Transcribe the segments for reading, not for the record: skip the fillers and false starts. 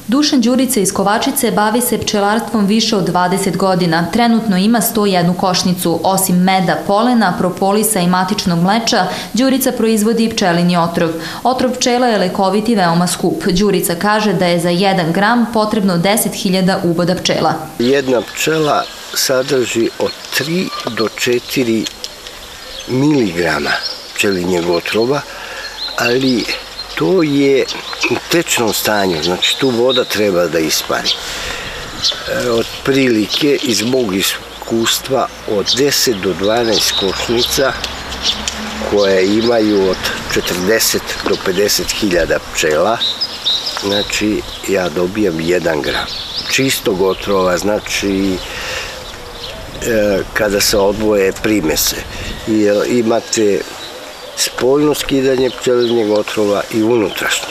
Dušan Đurica iz Kovačice bavi se pčelarstvom više od 20 godina. Trenutno ima 101 košnicu. Osim meda, polena, propolisa i matičnog mleča, Đurica proizvodi i pčelinji otrov. Otrov pčela je lekovit i veoma skup. Đurica kaže da je za 1 gram potrebno 10.000 uboda pčela. Jedna pčela sadrži od 3 do 4 miligrama pčelinjeg otrova, ali to je u tečnom stanju, znači tu voda treba da ispari. Otprilike, iz mog iskustva, od 10 do 12 košnica koje imaju od 40 do 50.000 pčela, znači ja dobijam 1 gram čistog otrova, znači kada se odvoje primese. Imate spoljno skidanje pčelinjeg otrova i unutrašnje.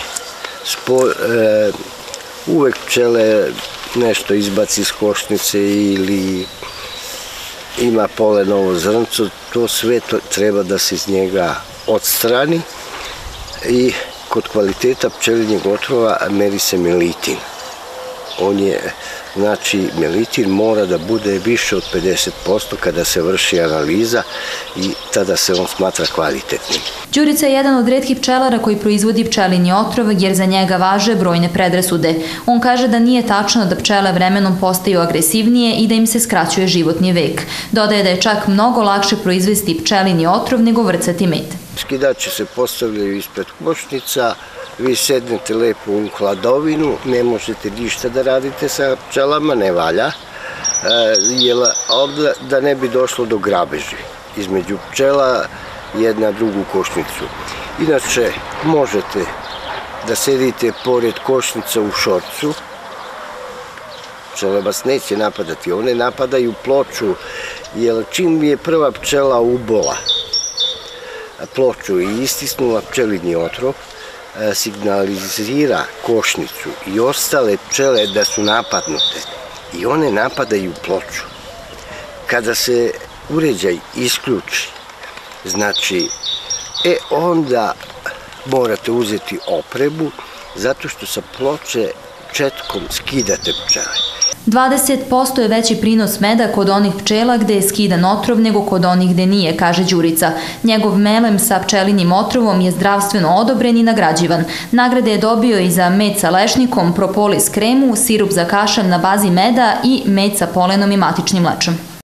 Uvek pčele nešto izbaci iz košnice ili ima polenovo zrnco, to sve treba da se iz njega odstrani i kod kvaliteta pčelinjeg otrova meri se melitin. Znači, melitin mora da bude više od 50% kada se vrši analiza i tada se on smatra kvalitetnim. Đurica je jedan od retkih pčelara koji proizvodi pčelinji otrov jer za njega važe brojne predrasude. On kaže da nije tačno da pčele vremenom postaju agresivnije i da im se skraćuje životni vek. Dodaje da je čak mnogo lakše proizvesti pčelinji otrov nego vrcati med. Skidači se postavljaju ispred košnica, vi sednete lepo u hladovinu, ne možete ništa da radite sa pčelama, ne valja, da ne bi došlo do grabeži između pčela jedna drugu košnicu. Inače, možete da sedite pored košnica u šorcu, pčele vas neće napadati, one napadaju ploču, jer čim je prva pčela ubola ploču i istisnula pčelinji otrov, signalizira košnicu i ostale pčele da su napadnute i one napadaju ploču. Kada se uređaj isključi, znači, onda morate uzeti opremu zato što sa ploče četkom skidate pčele. 20% je veći prinos meda kod onih pčela gde je skidan otrov nego kod onih gde nije, kaže Đurica. Njegov melem sa pčelinjim otrovom je zdravstveno odobren i nagrađivan. Nagrade je dobio i za med sa lešnikom, propolis kremu, sirup za kašalj na bazi meda i med sa polenom i matičnim mlečom.